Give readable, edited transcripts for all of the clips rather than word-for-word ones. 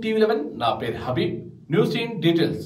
TV11 నా పేరు Habib. News in details.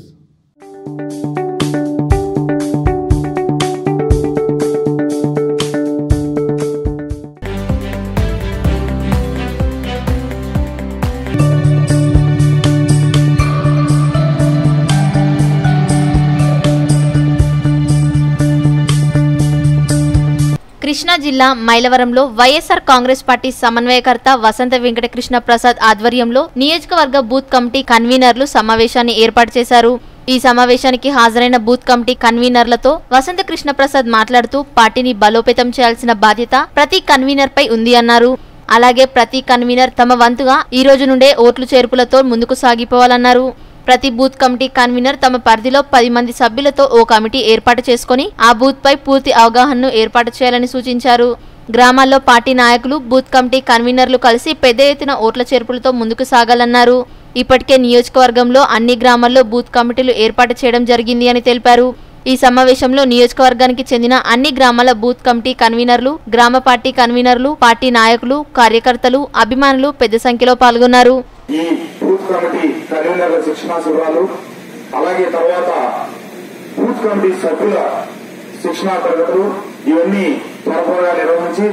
Krishna జిల్లా మైలవరంలో వైఎస్ఆర్ కాంగ్రెస్ పార్టీ సమన్వయకర్త వసంత వెంకటకృష్ణ ప్రసాద్ ఆధ్వర్యంలో నియోజకవర్గ బూత్ కమిటీ కన్వీనర్లు సమావేశాన్ని ఏర్పాటు చేశారు. ఈ సమావేశానికి హాజరైన బూత్ కమిటీ కన్వీనర్లతో వసంత కృష్ణ ప్రసాద్ మాట్లాడుతూ పార్టీని బలోపేతం చేయాల్సిన బాధ్యత ప్రతి కన్వీనర్ పై ఉంది అన్నారు. అలాగే ప్రతి కన్వీనర్ తమ వంతుగా ఈ రోజు నుండే ఓట్లు చేర్పులతో ముందుకు సాగిపోవాలన్నారు. ప్రతి బూత్ కమిటీ కన్వీనర్ తమ పరిధిలో 10 మంది సభ్యులతో ఓ కమిటీ ఏర్పాటు చేసుకుని ఆ బూత్ పై పూర్తి అవగాహనను ఏర్పాటు చేయాలని సూచించారు. గ్రామాల్లో పార్టీ నాయకులు బూత్ కమిటీ కన్వీనర్లు కలిసి పెద్ద ఎత్తున ఓట్ల చేర్పులతో ముందుకు సాగాలన్నారు. ఇప్పటికే నియోజకవర్గంలో అన్ని గ్రామాల్లో బూత్ కమిటీలు ఏర్పాటు చేయడం జరిగింది అని తెలిపారు. ఈ సమావేశంలో నియోజకవర్గానికి చెందిన అన్ని గ్రామాల బూత్ కమిటీ కన్వీనర్లు, గ్రామ పార్టీ కన్వీనర్లు, పార్టీ నాయకులు, కార్యకర్తలు, అభిమానులు పెద్ద సంఖ్యలో పాల్గొన్నారు. ఈ బూత్ కమిటీ కన్వీనర్ల శిక్షణా శిబిరాలు, అలాగే తర్వాత బూత్ కమిటీ సభ్యుల శిక్షణా తరగతులు ఇవన్నీ త్వరగా నిర్వహించి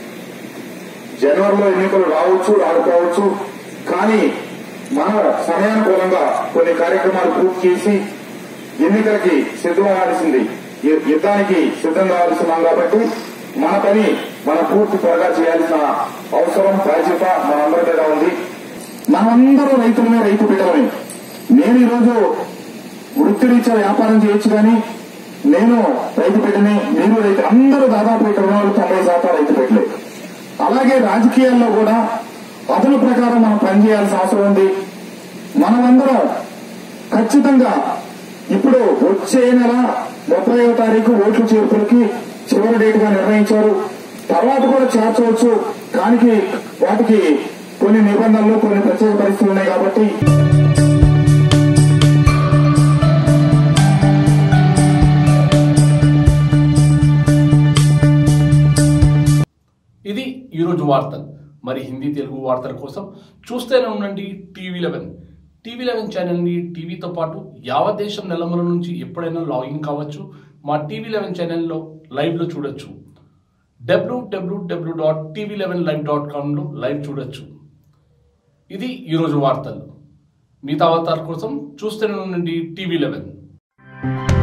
జనవరిలో ఎన్నికలు రాకపోవచ్చు, కానీ మనం సమయానుకూలంగా కొన్ని కార్యక్రమాలు పూర్తి చేసి ఎన్నికలకి సిద్ధమవ్వాల్సింది, యుద్ధానికి సిద్ధం కావాల్సినాం కాబట్టి మన పని మనం పూర్తి త్వరగా చేయాల్సిన అవసరం, బాధ్యత మనందరి మీద ఉంది. మనమందరూ రైతులమే, రైతు బిడ్డలమే. నేను ఈరోజు వృత్తిరీత్యా వ్యాపారం చేయొచ్చు, కానీ నేను రైతు బిడ్డని, మీరు రైతు, అందరూ దాదాపు ఇక్కడ ఉన్న 90% రైతు బిడ్డలే. అలాగే రాజకీయాల్లో కూడా అదుల ప్రకారం మనం పనిచేయాల్సిన అవసరం ఉంది. మనమందరం ఖచ్చితంగా ఇప్పుడు వచ్చే నెల 30వ తారీఖు ఓట్ల చేర్పులకి చివరి డేట్ గా నిర్ణయించారు. తర్వాత కూడా చేర్చవచ్చు, కానీ వాటికి కొన్ని నిబంధనలు, కొన్ని ప్రత్యేక పరిస్థితులు ఉన్నాయి కాబట్టి ఇది ఈరోజు వార్తలు. మరి హిందీ తెలుగు వార్తల కోసం చూస్తూనే ఉండండి TV11. TV11 ఛానల్ని టీవీతో పాటు యావత్ దేశం నెలమూల నుంచి ఎప్పుడైనా లాగిన్ కావచ్చు. మా TV11 ఛానల్లో లైవ్లో చూడొచ్చు. www.tv11live.comలో లైవ్ చూడొచ్చు. ఇది ఈరోజు వార్తలు. మిగతా వార్తల కోసం చూస్తూనే ఉండండి TV11.